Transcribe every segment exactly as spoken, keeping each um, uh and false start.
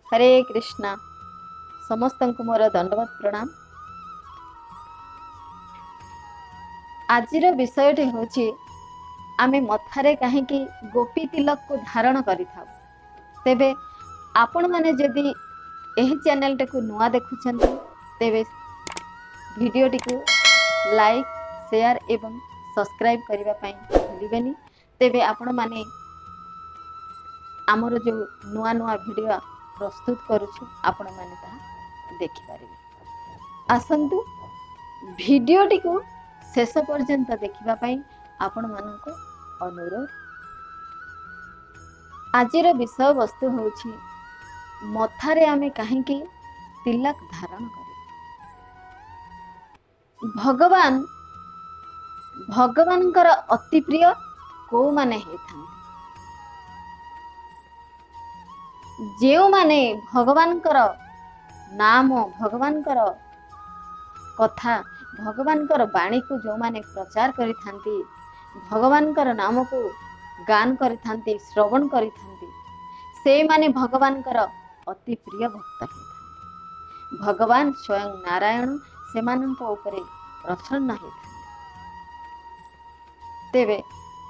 हरे कृष्णा समस्त को मोर दंडवत प्रणाम। आजिर विषयटी होछि आमे मथारे कहीं गोपी तिलक को धारण करिथाउ। तेबे आपण माने जदि एही चैनल टेकु नुआ देखुछन्ति तेबे वीडियोटी को लाइक शेयर एवं सब्सक्राइब करबा पई भूलिबेनी। तेबे आपण माने आमर जो नुआ नुआ वीडियो प्रस्तुत करूछु आपण माने ता देखि पारिबे। आसंतु वीडियोटी को शेष पर्यंत देखिबा पई आपण मानको अनुरोध। आजिर विषय वस्तु होछि मथारे आमे काहेकि तिलक धारण करिबा। भगवान भगवानकर अति प्रिय को माने हेथांती जेउ माने भगवानकर नाम भगवानकर कथा भगवानकर बाणी को जो माने प्रचार करि थांती भगवानकर नाम को गान करि थांती श्रवण करि थांती से माने भगवानकर अति प्रिय भक्त हेथांती। भगवान स्वयं नारायण से माननको ऊपरे प्रसन्न हेथांती। तेबे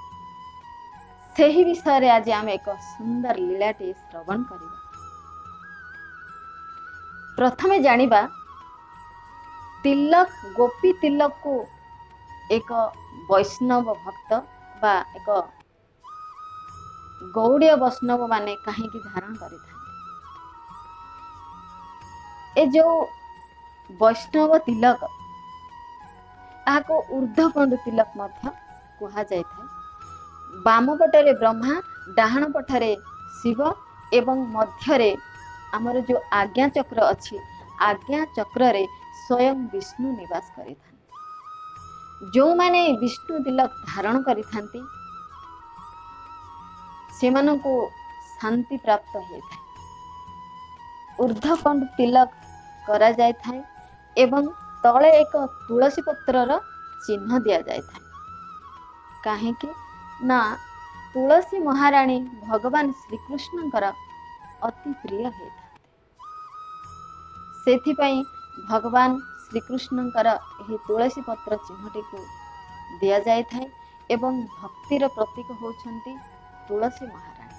सेही विषय रे आज आमे एक सुंदर लीलाटी श्रवण करिबा। प्रथमे जानिबा तिलक गोपी तिलक को एक वैष्णव भक्त बा एक गौड़ीय वैष्णव माने कहीं धारण करि थांती। ए जो वैष्णव तिलक आको ऊर्ध्वकंड तिलक मध्य कुहा जाय थाए। बाम पटरे ब्रह्मा डाहाण पटरे शिव एवं मध्यरे आमर जो आज्ञा चक्र अच्छी आज्ञा चक्र रे स्वयं विष्णु निवास करि थांती। जो माने विष्णु तिलक धारण करि थांती से मानो को शांति प्राप्त होय थाए। ऊर्ध्वकंड तिलक करा जाय थाए एवं तले एक तुलसी पत्रर चिन्ह दिया जाय थाए। काहे कि ना तुलसी महारानी भगवान श्रीकृष्णकर अति प्रिय हेता सेथि पई भगवान श्रीकृष्णकर एही तुलसी पत्र चिन्हटी को दिया जाय थाए एवं भक्तिर प्रतीक होछंती तुलसी महारानी।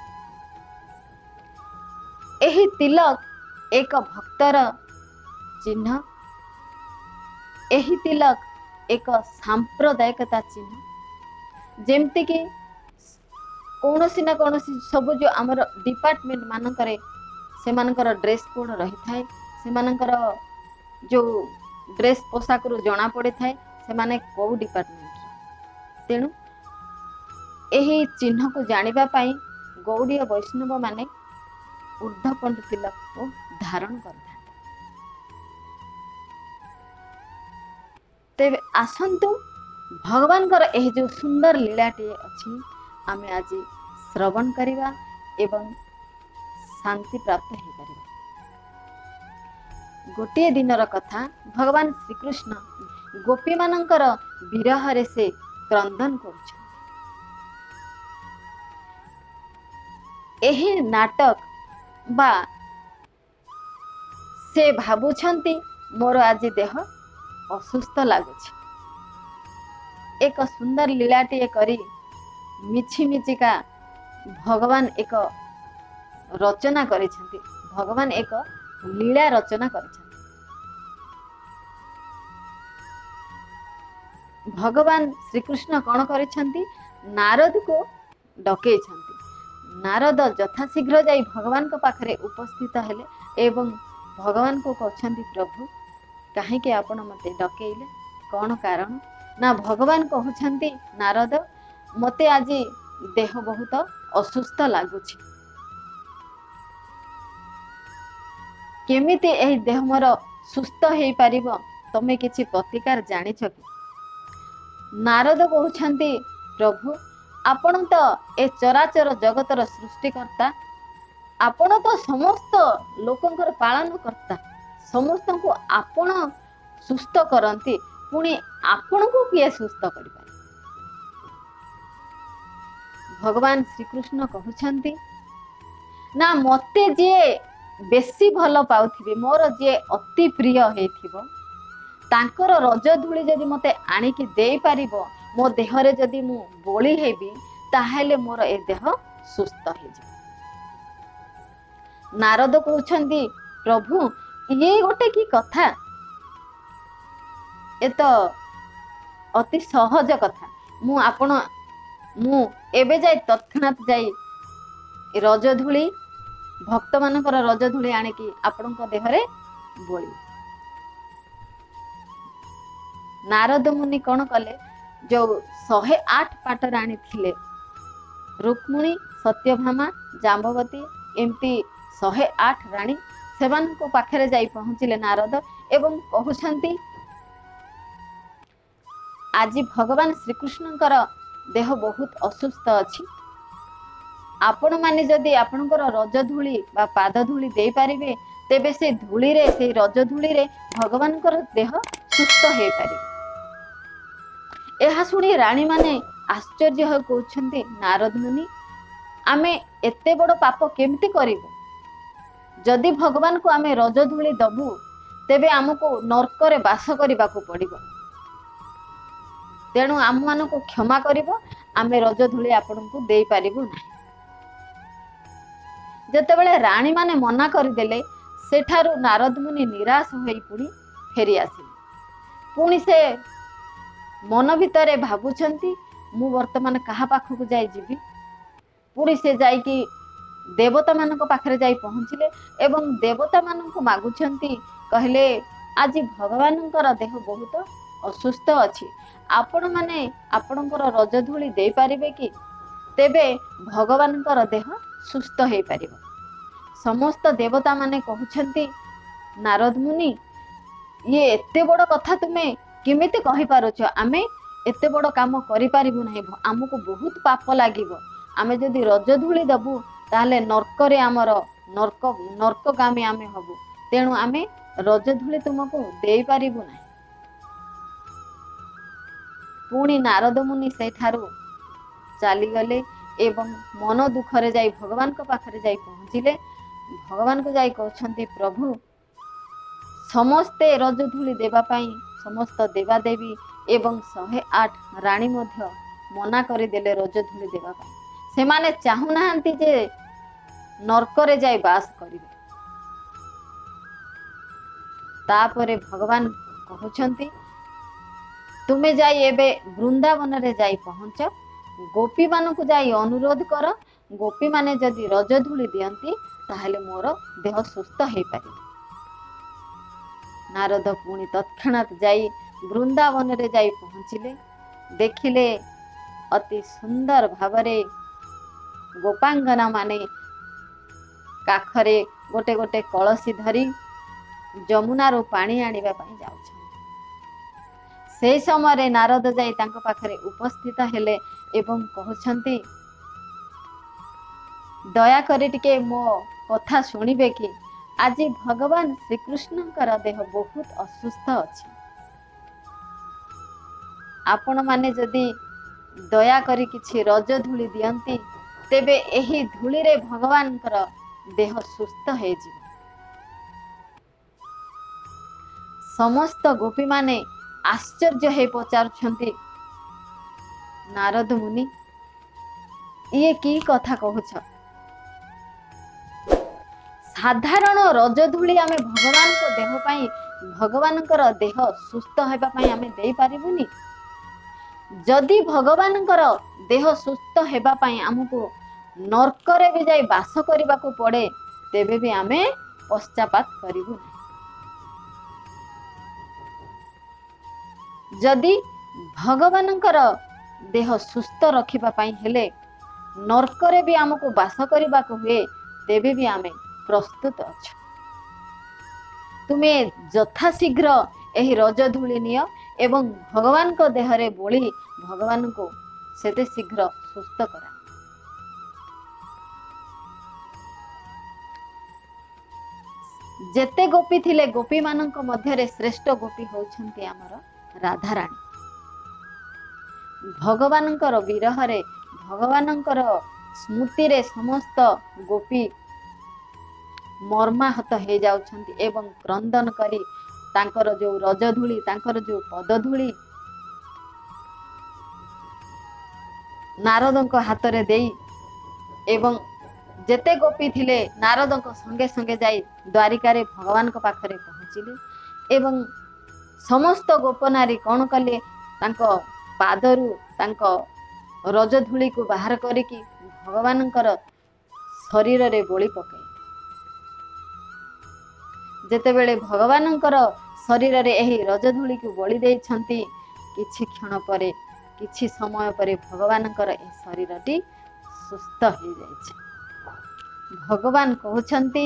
एही तिलक एक भक्तर चिन्ह एही तिलक एक सांप्रदायिकता चिन्ह जेमती कि कौनसी ना कौनसी सब जो आमर डिपार्टमेंट मानकरे से मानकर ड्रेस कोड रही थाए से मानकर जो ड्रेस पोशाक रु जना पड़े थाए से माने को डिपार्टमेंट। तेणु एही चिन्ह को जानिबा पाई गौड़ीय वैष्णव माने ऊर्ध्वकंड तिलक को धारण करता। तेबे आसंतु भगवान कर एही जो सुंदर लीलाटी अछि आमे आज श्रवण करिबा एवं शांति प्राप्त हे करिबा। गोटे दिनर कथा भगवान श्रीकृष्ण गोपी मानकर विरह रे से क्रंदन करुछन। एही नाटक बा से भाबुछंती मोर आज देह असुस्थ लागुछि। एक सुंदर लीलाटी करी मिछि मिचिका भगवान एक रचना करिछंती भगवान एक लीला रचना करिछंती। भगवान श्रीकृष्ण कौन करिछंती नारद को डके छंती। नारद यथाशीघ्र जाई भगवान को पाखरे उपस्थित हेले एवं भगवान को कहछंती प्रभु काहे के आपण मते डकेइले कौन कारण ना भगवान कहछंती नारद मते आज देह बहुत असुस्थ लागुछि केमिति एही देह मोर सुस्थ हेई पारिबो तमे किछि प्रतिकार जानिछ कि। नारद कहछंती प्रभु आपण तो ए चराचर जगतर सृष्टिकर्ता आपण तो समस्त लोकंकर पालन करता समस्त को आपण सुस्थ करंती पुणी आपण को किए सुस्थ करि पारे। भगवान श्रीकृष्ण कहछंती ना मते जे बेसी भल पाउथिबे मोर जे अति प्रिय हेथिबो तांकर रज धूली जदि मते आनिकी देई पारिबो मो देहरे जदि मु बोली हेबी ताहेले मोर ए देह सुस्थ हे जिवो। नारद कहउछंती प्रभु ये गोटे की कथा ए तो अति सहज कथा मु आपण मु एबे जाई तत्क्षणात जाई रज धूली भक्त मानकर रज धूली आनिकी आपणक देहरे बोली। नारद मुनि कौन कले जो शहे आठ पाट राणी थिले रुक्मिणी सत्यभामा जाम्बवती एमती शहे आठ राणी सेमानक पाखरे जाई पहुंचिले नारद एवं कहउछंती आज भगवान श्रीकृष्णकर देह बहुत असुस्थ अछि आपण माने जदि आपणकर रज धूली बा पाद धूली दे पारिबे तेबे से धूली रे से रज धूली रे भगवानकर देह सुस्थ हे पारिबे। एहा सुनी रानी माने आश्चर्य हो कहउछंती नारद मुनि आमे एते बड़ पाप केमती करिबो जदि भगवान को आमे रज धूली दबु तेबे हमको नरक रे वास करिबा को पड़िबो तेणु आम मान को क्षमा करिबो आमे रज धूली आपण को देई पारिबो नाही। जेतेबेले रानी माने मना करदेले सेठारु नारद मुनि निराश होई पुणी फेरी आसिले पुणी से मन भितरे भाबुछंती मु वर्तमान कहा पाखकु जाई जीवी पुणी से जाईकी देवता मानक पाखरे जाई पहुंचिले एवं देवता मानक मागुछंती कहले आज भगवानंकर देह बहुत असुस्थ अछि आपण माने आपणकर रज धूली दे पारिबे कि तेबे भगवानकर देह सुस्थ हे पारिबो। समस्त देवता माने कहउछंती नारद मुनि ये एते बड़ कथा तुमे केमिति कहि पारुछ आमे एते बड़ काम करि पारिबु नाही हमको बहुत पाप लागिबो आमे जदि रज धूली दबु ताले नरक रे हमर नरक नरकगामी आमे हबु तेणु आमे रज धूली तुमको देई पारिबु नाही। पुणी नारद मुनि सेठारु चली गले एवं मन दुखरे जाई भगवान को पाखरे जाई पहुंचिले भगवान को जाई कहउछंती प्रभु समस्ते रज धूली देबा पाई समस्त देवादेवी एवं शहे आठ रानी मध्य मना करदेले रज धूली देबा पाई से माने चाहू नाहंती जे नरक रे जाई बास करिवे। तापरे भगवान कहउछंती तुमे जाई एबे वृंदावन रे जाई पहुंच गोपी मान को जाई अनुरोध कर गोपी माने जदि रज धूली दियंती ताहले मोर देह सुस्थ हे पारि। नारद पुणी तत्क्षणात जाई वृंदावन रे जाई पहुंचिले देखिले अति सुंदर भावरे गोपांगना माने काखरे गोटे गोटे कलसी धरी जमुना रो पानी आनिबा पई जाउछ। से समय नारद जाई तांको पाखरे उपस्थित हेले एवं कहउछंती दया करी टिके मो कथा सुनिबे कि आज भगवान श्रीकृष्णकर देह बहुत असुस्थ अछि आपण माने जदि दया करी किछि रज धूली दियंती तेबे एही धूली रे भगवानकर देह सुस्थ हे जिवो। समस्त गोपी माने आश्चर्य हे पचारुछंती नारद मुनि ये की कथा कहूछ साधारण रज धूली आमे भगवान को देह पाई भगवानकर देह सुस्थ हेबा पाई आमे देई पारिबुनी जदि भगवानकर देह सुस्थ हेबा पाई हमको नरक रे भी जाई बास करबा को पड़े तेबे भी आमे पश्चाताप करिबु नहीं। जदि भगवानकर देह सुस्थ रखिबा पाई हेले नरक रे भी हमको बास करबा को हुए तेबे भी आमे प्रस्तुत अछु। तुमे यथाशीघ्र एही रज धूली नियो एवं भगवान को देहरे बोली भगवान को सेते शीघ्र सुस्थ करा। जेते गोपी थिले गोपी मानक मध्यरे श्रेष्ठ गोपी होउछंती हमर राधा रानी। भगवानकर विरहरे भगवानकर स्मृति रे समस्त गोपी मर्माहत हो जाउछंती एवं क्रंदन करी तांकर जो रजधूली तांकर जो पदधूली नारदଙ୍କ हाथ रे देई एवं जेते गोपी थिले नारदଙ୍କ संगे संगे जाई द्वारिका रे भगवान को पाखरे पहुँचिले एवं समस्त गोपनारी कौन कले तांको पादरू तांको रजधूली को बाहर करिकी भगवानंकर शरीर रे बोली पके जेतेबेले भगवानंकर शरीर रे एही रजधूली को बोली देई छंती किछि क्षण परे किछि समय परे भगवानंकर ए शरीरटी सुस्थ हो जाइछे। भगवान कहउछंती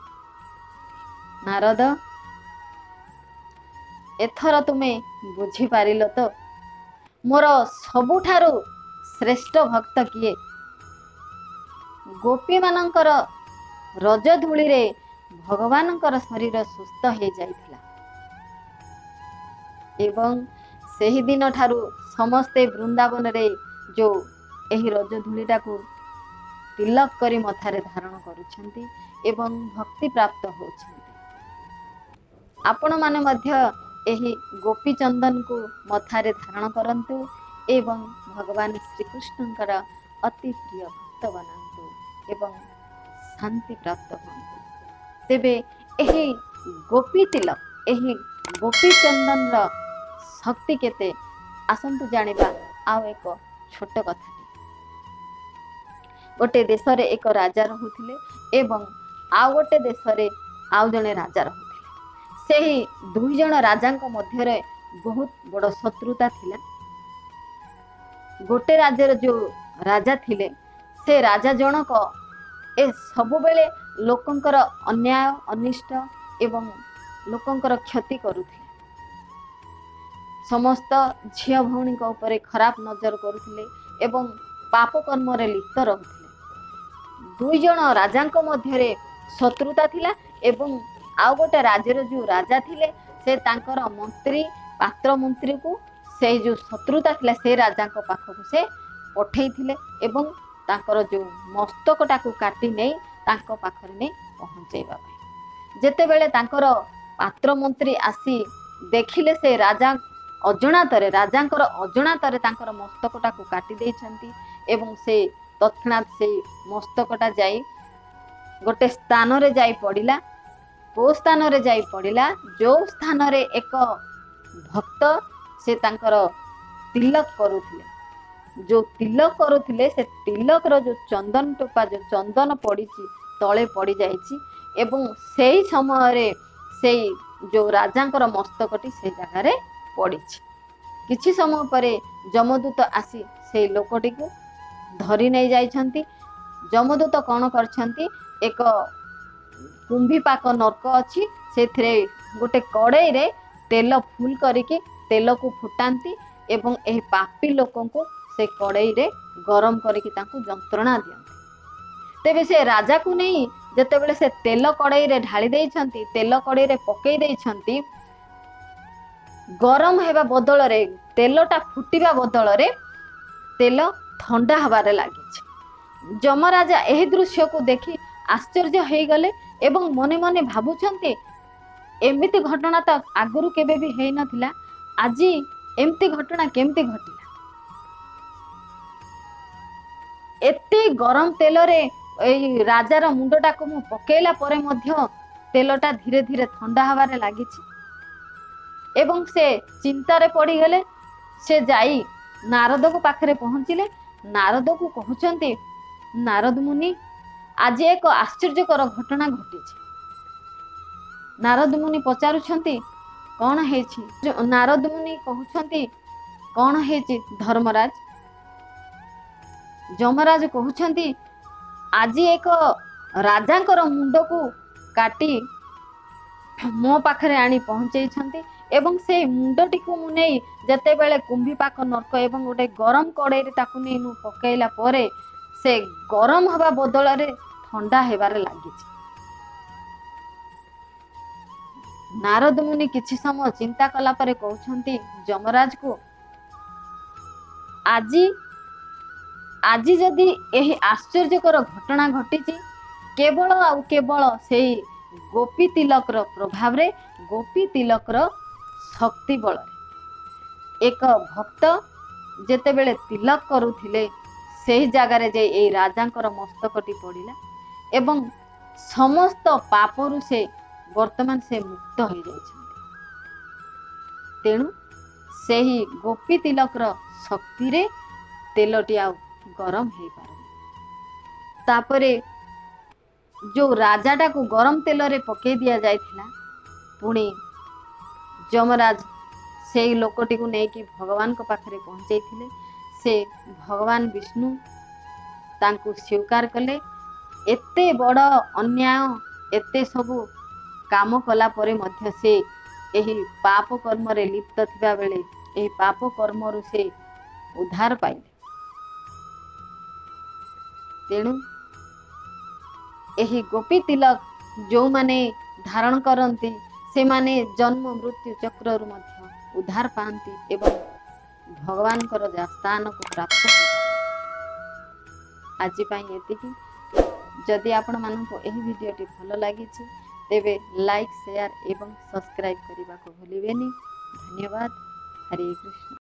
नारद एथर तुमे बुझी पारिलो तो मोर सबुठारु श्रेष्ठ भक्त किए गोपी मानंकर रजधूली रे भगवानंकर शरीर सुस्थ हो जाइथिला एवं सेही दिन ठारू समस्ते वृंदावन रे जो एही रजधूलीटा को तिलक करी मथारे धारण करुछंती एवं भक्ति प्राप्त होछंती। आपण माने मध्य एही गोपी चंदन को मथारे धारण करंतु एवं भगवान श्री कृष्णंकर अति प्रिय भक्त बनांतु एवं शांति प्राप्त होंतु। तेबे एही गोपी तिलक एही गोपी चंदन रा शक्ति केते आसंतु जानिबा आउ एक छोट कथा। गोटे देश रे एक राजा रहुथिले एवं आउ गोटे देश रे आउ जने राजा रहुथिले। सेही दुई जण राजांक मध्य रे बहुत बड़ शत्रुता थिला। गोटे राज्यर जो राजा थिले से राजा जनक ए सबु बेले लोकंकर अन्याय अनिष्ट एवं लोकंकर क्षति करुथिले। समस्त झिया भौणी को ऊपर खराब नजर करुथिले एवं पाप कर्म रे लिप्त रहुथिले। दुई जण राजांक मध्य रे शत्रुता थिला एवं आउ गोटे राज्यर जो राजा थिले से तांकर मंत्री पात्र मंत्री को से जो शत्रुता थिला से राजा को पाखक से पठेई थिले एवं तांकर जो मस्तकटा को काटी नहीं तांको पाखरे ने पहुंचेबा पई जेते बेले तांकर पात्र मंत्री आसी देखिले से राजा अजणातरे राजांकर अजणातरे तांकर मस्तकटा को काटी देइछंती एवं से तत्क्षणात से मस्तकटा जाई गोटे स्थान रे जाई पड़िला। को स्थान रे जाई पड़िला जो स्थान रे एक भक्त से तांकर तिलक करुथिले जो तिलक करुथिले से तिलक रो जो चंदन टोपा जो चंदन पड़ीची तळे पड़ी जाईची एवं सेही समय रे सेही जो राजांकर मस्तकटी से जगह रे पड़ीची। किछि समय परे जमदूत आसी से लोकटी को धरी नहीं जाइछंती। जमदूत कौन करछंती एक कुंभीपाक नर्क अच्छी से गोटे कड़ई रे तेल फुल करिके तेल को फुटांती एवं एही पापी लोकन को से कड़ई रे गरम करिके तांको जंत्रणा दियंती। तेबे से राजा को नहीं जते बेले से तेल कड़ई रे ढाली देइछंती तेल कड़ई रे पकई देइछंती गरम हेबा बदल रे तेलटा फुटिबा बदल रे तेल ठंडा हबारे लागिछ। जमराजा एही दृश्य को देखी आश्चर्य हो गले एवं मने मने भाबुछंती एमिति घटना तो आगुरु केबे भी हेई नथिला आजी एमती घटना केमती घटिला। एते गरम तेल रे एई राजार मुंडटा को मु पकेला परे मध्य तेलटा धीरे धीरे ठंडा हबारे लागिछ एवं से चिंतारे पड़ी गले। से जाई नारद को पाखरे पहुंचिले। नारद को कहउछंती नारद मुनि आज एक आश्चर्यकर घटना घटिछि। नारद मुनि पचारुछंती कौन हेछि? नारद मुनि कहउछंती कौन हेछि धर्मराज? जमराज कहउछंती आज एक राजांकर मुंड को काटी मो पाखरे आनी पहुंचैछंती एवं से मुंडटी को मु नहीं जते बेले कुंभीपाक नर्क एवं गोटे गरम कड़ई रे ताकु नहीं नु पकेला परे से गरम हवा बदल रे ठंडा हेबारे लागिछि। नारद मुनि किछि समय चिंता कला परे कहउछंती जमराज को आजी आजी जदि एही आश्चर्यकर घटना घटिछि केवल आउ केवल से गोपी तिलकर प्रभाव रे गोपी तिलकर शक्ति बल एक भक्त जेतेबेले तिलक करुथिले सेही जगार जे ए राजांकर मस्तकटी पड़िला एवं समस्त पापरु से वर्तमान से मुक्त हो जाइछन्ति। तेणु सेही गोपी तिलकर शक्ति रे तेलटी आ गरम हो पारे। तापरे जो राजाटा को गरम तेल रे पके दिया जाइथिला पुणी जमराज से लोकटी को लेकिन भगवान को पाखरे पहुंचे थिले। से भगवान विष्णु तांको स्वीकार कले। एते बड़ अन्याय एते सबु काम कला परे मध्य से एही पाप कर्म रे लिप्त थिबा बेले एही पाप कर्म रु से उद्धार पाइले। तेणु एही गोपी तिलक जो माने धारण करंती से माने जन्म मृत्यु चक्र रु मध्य उद्धार पाती एवं भगवान कर स्थान को प्राप्त हो। आज पाई एतिकी। जदि आपण मानक एही वीडियोटी भल लगी तेबे लाइक शेयर एवं सब्सक्राइब करने को भूलिबेनी। धन्यवाद। हरे कृष्ण।